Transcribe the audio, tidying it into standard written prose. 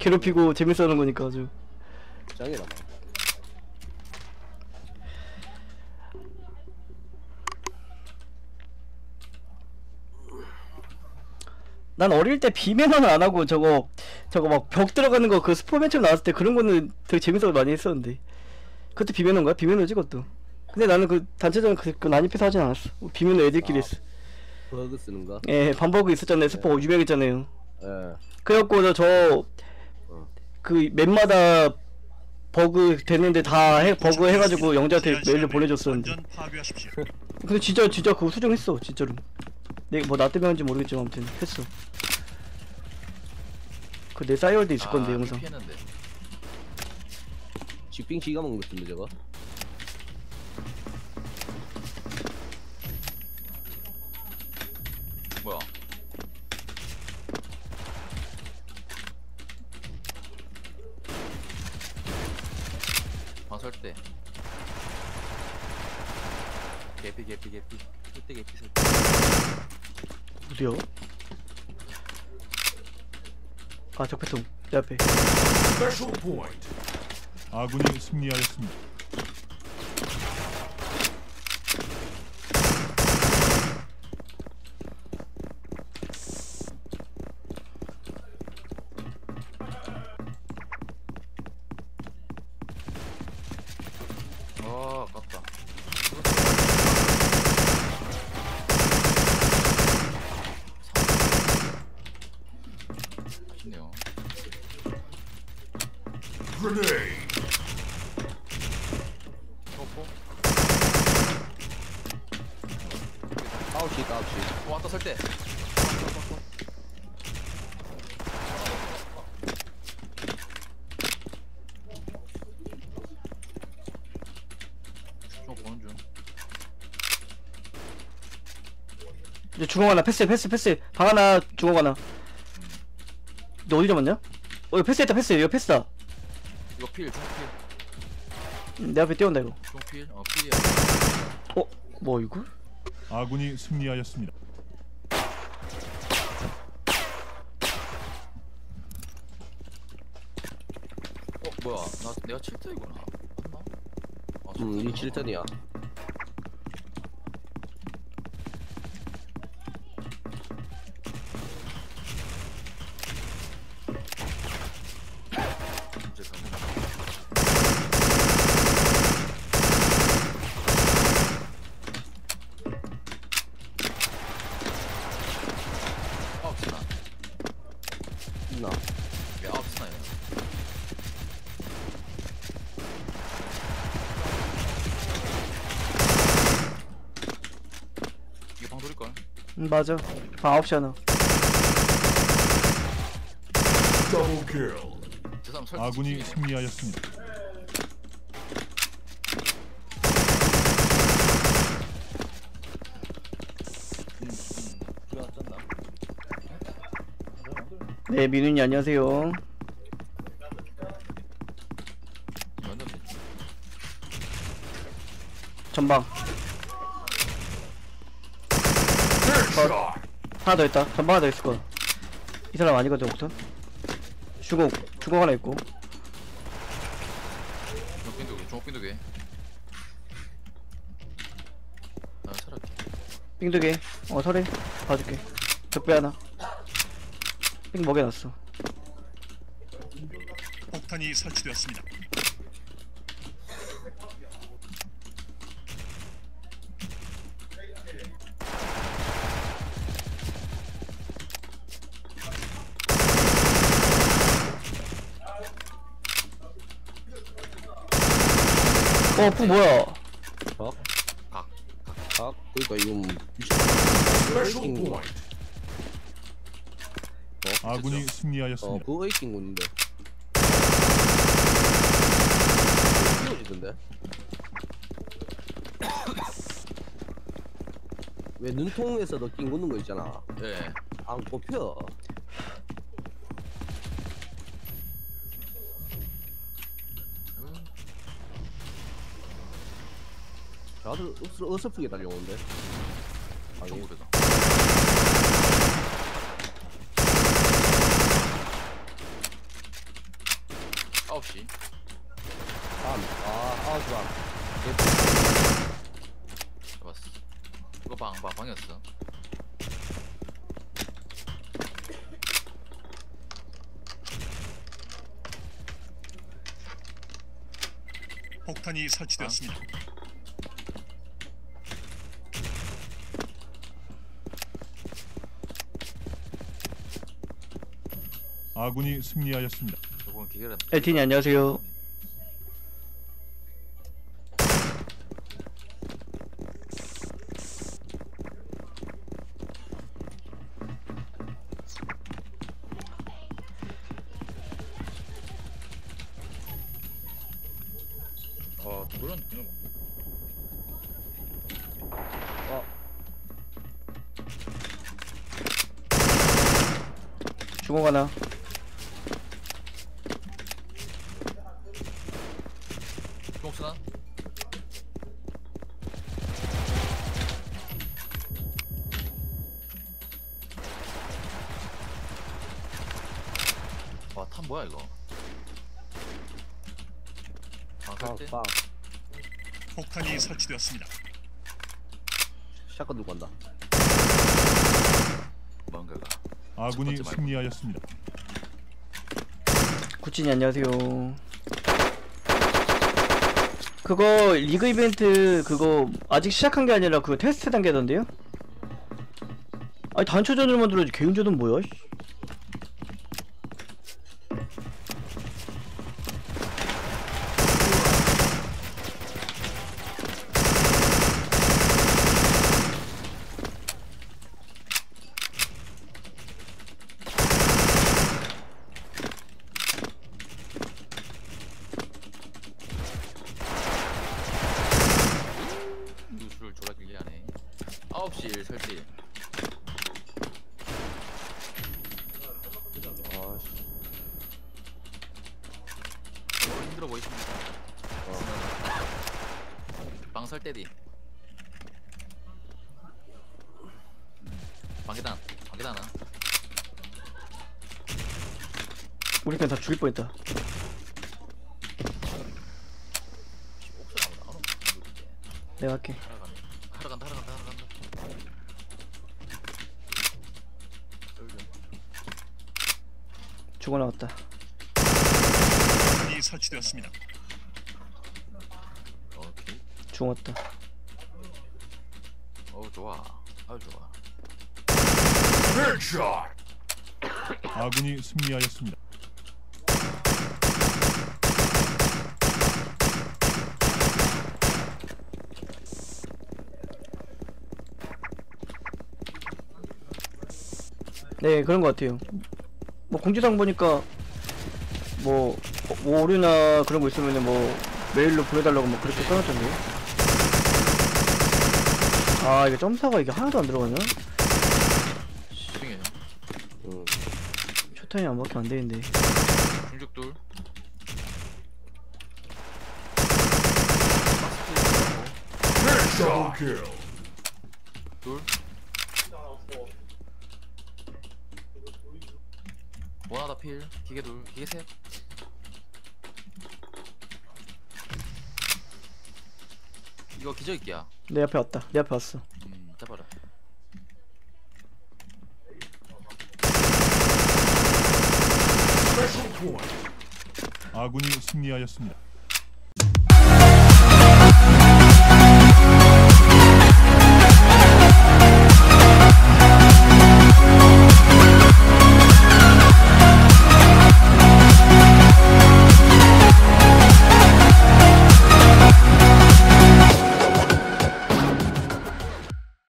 괴롭히고 재밌어 하는 거니까 아주. 짱이다. 난 어릴 때 비매너는 안 하고 저거 막 벽 들어가는 거 그 스포맨처럼 나왔을 때 그런 거는 되게 재밌어 많이 했었는데. 그것도 비매너인가? 비매너지 그것도. 근데 나는 그 단체전 그 난입해서 하진 않았어. 비매너 애들끼리 했어. 버그 쓰는 거? 예, 반버그 있었잖아요. 스포 유명했잖아요. 예. 그래갖고 그 맵마다 버그 됐는데 다 버그 해가지고 영자한테 메일로 보내줬었는데. 근데 진짜 그거 수정했어 진짜로. 내가 뭐 나 때문에 한지 모르겠지만 아무튼 했어. 그 내 싸이월드 있을 건데 영상. 피했는데. 직빙 지가 먹는 것 같은데 저거? 뭐야? 방설 때. 개피. 설때 개피. 어디야? 아 적배통 내 앞에. 아군이 승리하였습니다. 아깝다. 아쉽네요. 뽀뽀. 아웃시 있다, 아웃시. 왔다 설 때. 좀 보는 중. 이제 중앙 하나 패스 방 하나 중앙 하나. 너 어디 잡았냐? 이거 패스했다 패스. 이거 패스다. 이거 필, 중필. 내 앞에 뛰어온다 이거. 중필, 필이야. 뭐 이거? 아군이 승리하였습니다. 뭐야? 내가 7터이구나. 맞나? 이 7턴이야. 이제 가면. 아홉스나. 있나? 왜 아홉스나야? 이게 방 돌릴걸? 맞아. 방 9시 하나. 저 사람 설득 아군이 집중이네. 승리하였습니다. 네 민훈이 안녕하세요. 완전 전방. 하나 더 있다. 전방 하나 더 있을 거야. 이 사람 아니거든 우선. 주공 하나 있고. 종옥빈두개. 나 살았게. 삥두개. 설해. 봐줄게. 적배 하나. 삥 먹여놨어. 폭탄이 설치되었습니다. 푸 뭐야? 그러니까 이건 아군이 승리하였습니다. 그거 에이킹 군인데. 띄워지던데? 왜 눈통에서 너 낀 꽂는 거 있잖아. 예. 안 꼽혀. 다들 어설프게 달려오는데. 정글이다. 9시. 아웃방. 잡았어. 이거 방이었어. 폭탄이 설치되었습니다. 아군이 승리하였습니다. 이건 기계라. 엘틴이 안녕하세요. 그런 그냥 중공 하나. 똥쓰나? 와, 탄 뭐야 이거? 설때? 빵. 폭탄이 설치되었습니다. 샷건 들고 간다. 뭔가가. 아군이 첫 번째 승리하였습니다. 구찐이 안녕하세요. 그거 리그 이벤트 그거 아직 시작한 게 아니라 그거 테스트 단계던데요? 아니 단초전을 만들어야지 개인전은 뭐야? 씨. 누수를 졸라 길게 하네. 9시 설치. 아씨. 힘들어 보이십니까? 방 설때디. 방계단 하나. 우리 그냥 다 죽일 뻔했다. 옥수수 아무도 안 오고. 내가 할게. 하러 간다. 죽어 나왔다. 폭탄이 설치되었습니다. 오케이. 죽었다. 좋아. 아유 좋아. 아군이 승리하였습니다. 네 그런 것 같아요. 뭐 공지사항 보니까 뭐 오류나 그런 거 있으면은 뭐 메일로 보내달라고 뭐 그렇게 써놨던데요. 아 이게 점사가 이게 하나도 안 들어가냐? 슈팅해요. 응. 초타임이 안 막히면 안 되는데. 중죽돌. 둘. 원하다 필. 기계 둘. 기계 셋. 이거 기저귀야. 내 앞에 왔다. 내 앞에 왔어. 잡아라. 아군이 승리하였습니다.